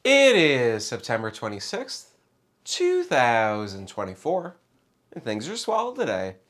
It is September 26th, 2024, and things are swell today.